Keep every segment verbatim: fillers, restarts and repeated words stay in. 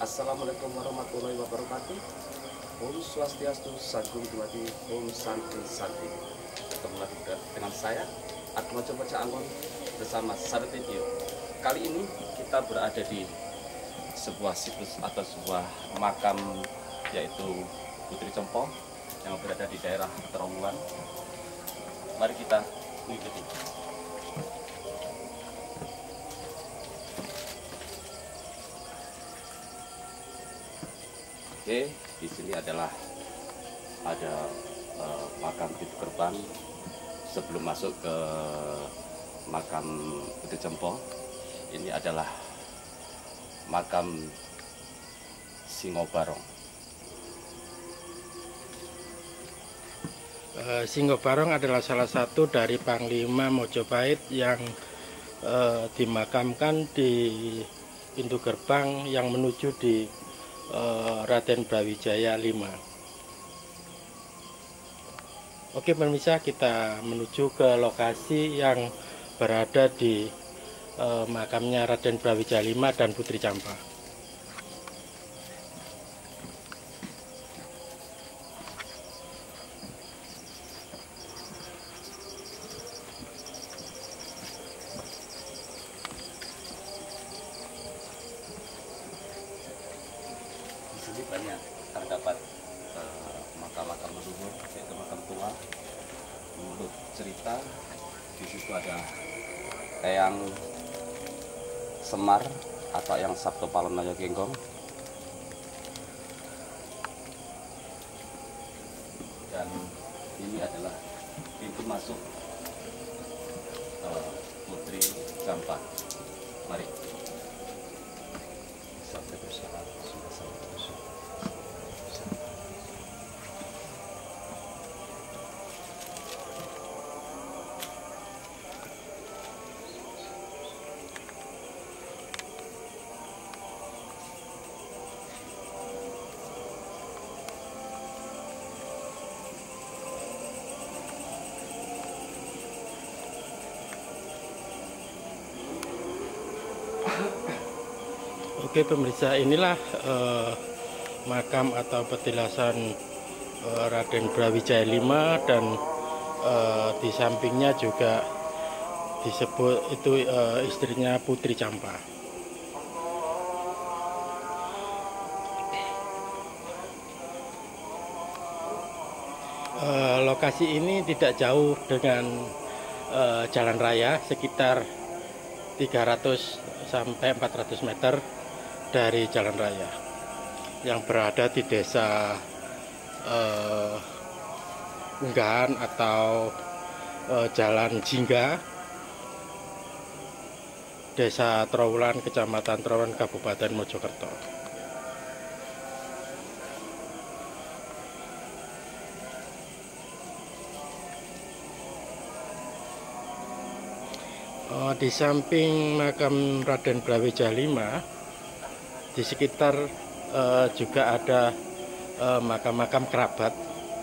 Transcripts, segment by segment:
Assalamualaikum warahmatullahi wabarakatuh. Om Swastiastu, Sagung Dumadi, Om Santi Santi. Ketemu lagi dengan saya, Atma Coba Anggon, bersama Sahabat Video. Kali ini kita berada di sebuah situs atau sebuah makam, yaitu Putri Cempo yang berada di daerah Trawulan. Mari kita mengikuti. Oke, di sini adalah ada uh, makam pintu gerbang sebelum masuk ke makam Putri Cempo. Ini adalah makam Singobarong. Uh, Singobarong adalah salah satu dari Panglima Mojopahit yang uh, dimakamkan di pintu gerbang yang menuju di Uh, Raden Brawijaya lima. Oke pemirsa, kita menuju ke lokasi yang berada di uh, makamnya Raden Brawijaya lima dan Putri Campa. Di sini banyak terdapat uh, makam-makam leluhur, yaitu makam tua. Menurut cerita, di situ ada Eyang Semar atau Eyang Sabto Palonoyo Genggong. Dan ini adalah pintu masuk uh, Putri Campa. Mari. Sampai bersama, sudah sampai bersama. Oke pemirsa, inilah eh, makam atau petilasan eh, Raden Brawijaya lima, dan eh, di sampingnya juga disebut itu eh, istrinya Putri Campa. Eh, lokasi ini tidak jauh dengan eh, jalan raya, sekitar tiga ratus sampai empat ratus meter dari jalan raya yang berada di desa eh, Unggahan atau eh, Jalan Jingga, Desa Trawulan, Kecamatan Trawulan, Kabupaten Mojokerto. Oh, di samping makam Raden Brawijaya lima, di sekitar uh, juga ada makam-makam uh, kerabat.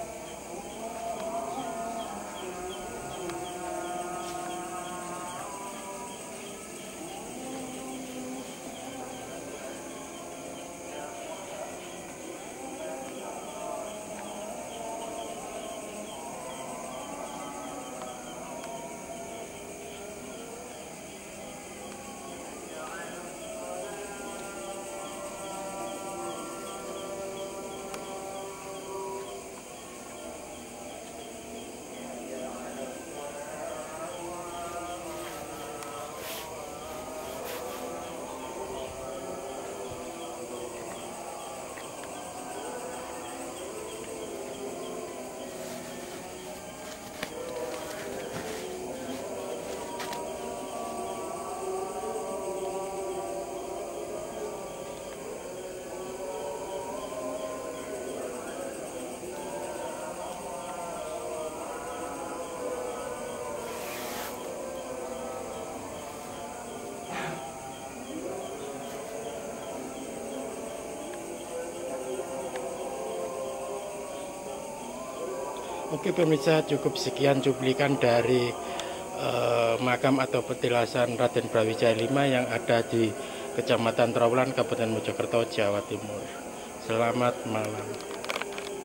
Oke pemirsa, cukup sekian cuplikan dari eh, makam atau petilasan Raden Brawijaya lima yang ada di Kecamatan Trawulan, Kabupaten Mojokerto, Jawa Timur. Selamat malam.